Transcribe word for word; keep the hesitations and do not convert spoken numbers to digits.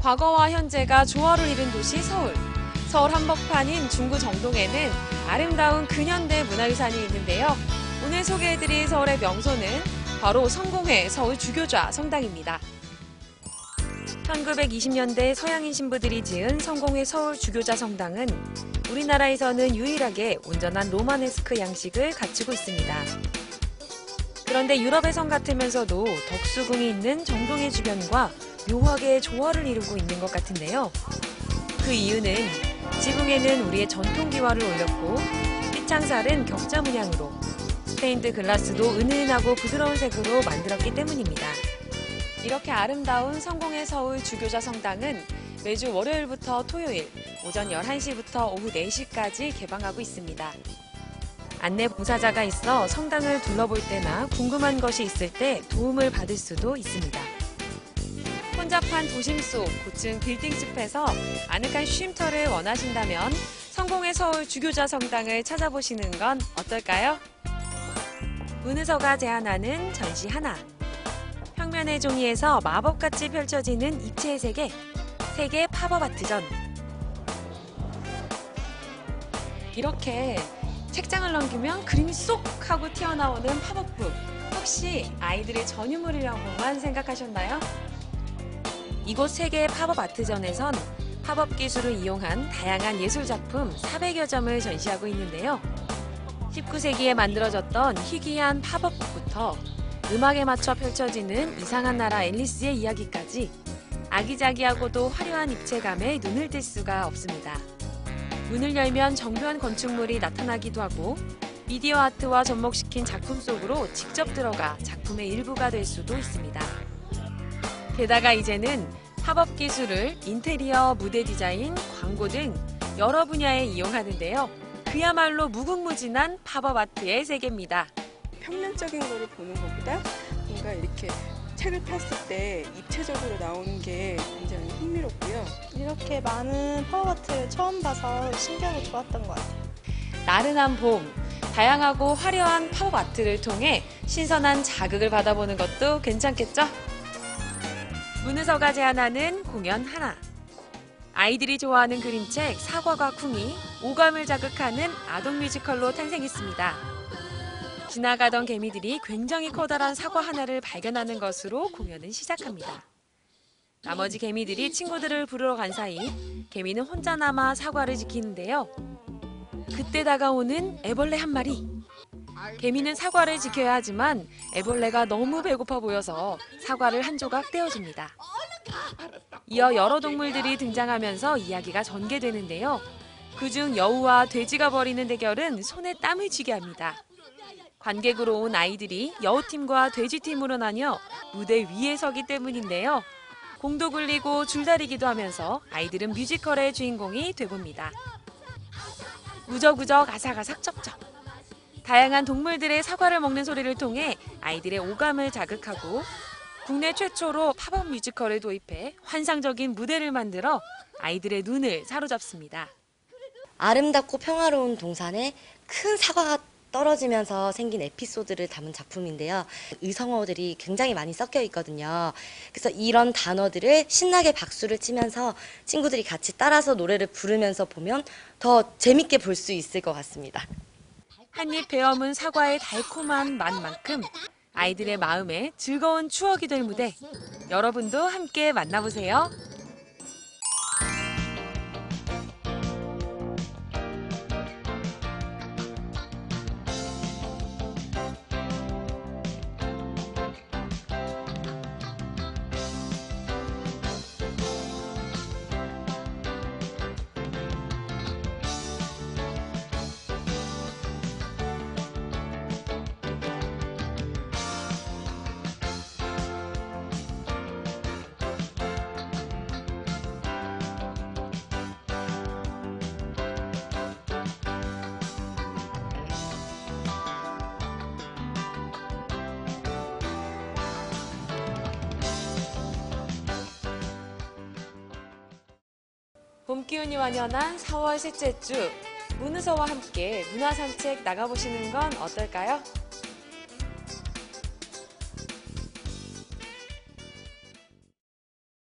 과거와 현재가 조화를 이룬 도시 서울. 서울 한복판인 중구 정동에는 아름다운 근현대 문화유산이 있는데요. 오늘 소개해드릴 서울의 명소는 바로 성공회 서울 주교좌 성당입니다. 천구백이십 년대 서양인 신부들이 지은 성공회 서울 주교좌 성당은 우리나라에서는 유일하게 온전한 로마네스크 양식을 갖추고 있습니다. 그런데 유럽의 성 같으면서도 덕수궁이 있는 정동의 주변과 묘하게 조화를 이루고 있는 것 같은데요. 그 이유는 지붕에는 우리의 전통 기와를 올렸고 삐창살은 격자 문양으로 스테인드 글라스도 은은하고 부드러운 색으로 만들었기 때문입니다. 이렇게 아름다운 성공회 서울 주교좌 성당은 매주 월요일부터 토요일 오전 열한 시부터 오후 네 시까지 개방하고 있습니다. 안내 봉사자가 있어 성당을 둘러볼 때나 궁금한 것이 있을 때 도움을 받을 수도 있습니다. 혼잡한 도심 속 고층 빌딩숲에서 아늑한 쉼터를 원하신다면 성공회 서울 주교좌 성당을 찾아보시는 건 어떨까요? 문의서가 제안하는 전시 하나. 평면의 종이에서 마법같이 펼쳐지는 입체의 세계, 세계 팝업 아트전. 이렇게 책장을 넘기면 그림이 쏙 하고 튀어나오는 팝업북. 혹시 아이들의 전유물이라고만 생각하셨나요? 이곳 세계 팝업 아트전에선 팝업 기술을 이용한 다양한 예술작품 사백여 점을 전시하고 있는데요. 십구 세기에 만들어졌던 희귀한 팝업북부터 음악에 맞춰 펼쳐지는 이상한 나라 앨리스의 이야기까지 아기자기하고도 화려한 입체감에 눈을 뗄 수가 없습니다. 문을 열면 정교한 건축물이 나타나기도 하고 미디어 아트와 접목시킨 작품 속으로 직접 들어가 작품의 일부가 될 수도 있습니다. 게다가 이제는 팝업 기술을 인테리어, 무대 디자인, 광고 등 여러 분야에 이용하는데요. 그야말로 무궁무진한 팝업 아트의 세계입니다. 평면적인 거를 보는 것보다 뭔가 이렇게 책을 폈을 때 입체적으로 나오는 게 굉장히 흥미롭고요. 이렇게 많은 팝업 아트를 처음 봐서 신기하고 좋았던 것 같아요. 나른한 봄, 다양하고 화려한 팝업 아트를 통해 신선한 자극을 받아보는 것도 괜찮겠죠? 문의서가 제안하는 공연 하나. 아이들이 좋아하는 그림책 사과과 쿵이 오감을 자극하는 아동 뮤지컬로 탄생했습니다. 지나가던 개미들이 굉장히 커다란 사과 하나를 발견하는 것으로 공연은 시작합니다. 나머지 개미들이 친구들을 부르러 간 사이 개미는 혼자 남아 사과를 지키는데요. 그때 다가오는 애벌레 한 마리. 개미는 사과를 지켜야 하지만 애벌레가 너무 배고파 보여서 사과를 한 조각 떼어줍니다. 이어 여러 동물들이 등장하면서 이야기가 전개되는데요. 그중 여우와 돼지가 벌이는 대결은 손에 땀을 쥐게 합니다. 관객으로 온 아이들이 여우팀과 돼지팀으로 나뉘어 무대 위에 서기 때문인데요. 공도 굴리고 줄다리기도 하면서 아이들은 뮤지컬의 주인공이 되봅니다. 우적우적 아삭아삭 쩝쩝. 다양한 동물들의 사과를 먹는 소리를 통해 아이들의 오감을 자극하고 국내 최초로 팝업 뮤지컬을 도입해 환상적인 무대를 만들어 아이들의 눈을 사로잡습니다. 아름답고 평화로운 동산에 큰 사과가 떨어지면서 생긴 에피소드를 담은 작품인데요. 의성어들이 굉장히 많이 섞여 있거든요. 그래서 이런 단어들을 신나게 박수를 치면서 친구들이 같이 따라서 노래를 부르면서 보면 더 재밌게 볼 수 있을 것 같습니다. 한입 베어문 사과의 달콤한 맛만큼 아이들의 마음에 즐거운 추억이 될 무대. 여러분도 함께 만나보세요. 봄 기운이 완연한 사월 셋째 주, 문의서와 함께 문화산책 나가보시는 건 어떨까요?